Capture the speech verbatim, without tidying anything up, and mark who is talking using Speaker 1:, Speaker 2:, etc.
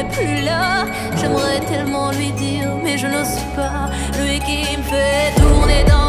Speaker 1: plus là. J'aimerais tellement lui dire, mais je n'ose pas. Lui qui me fait tourner dans